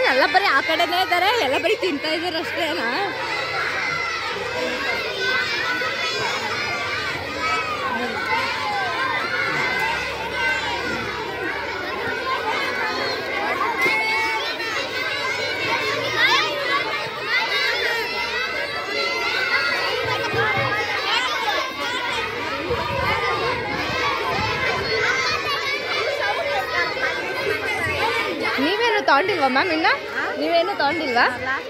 ಎಲ್ಲ ಬರೀ ಆ ಕಡೆನೇ ಇದ್ದಾರೆ, ಎಲ್ಲ ಬರೀ ತಿಂತಾ ಇದ್ದಾರೆ ಅಷ್ಟೇನಾ? ನೀವೇನು ತಗೊಂಡಿಲ್ವಾ ಮ್ಯಾಮ್? ಇನ್ನ ನೀವೇನು ತಗೊಂಡಿಲ್ವಾ?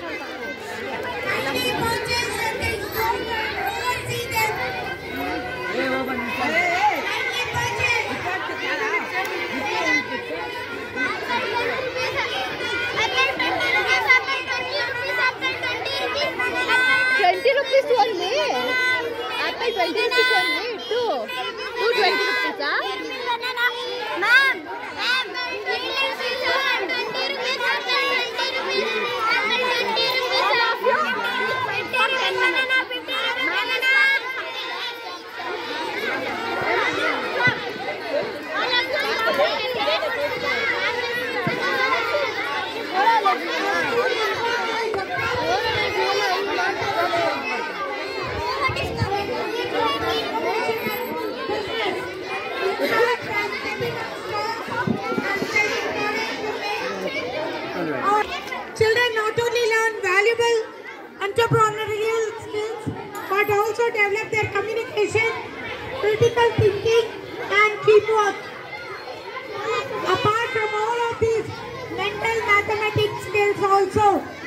₹20 only. Apple 20 rupees only. Two 20 rupees. Ma'am. Children not only learn valuable entrepreneurial skills but also develop their communication, critical thinking and teamwork. Apart from all of these mental mathematics skills also,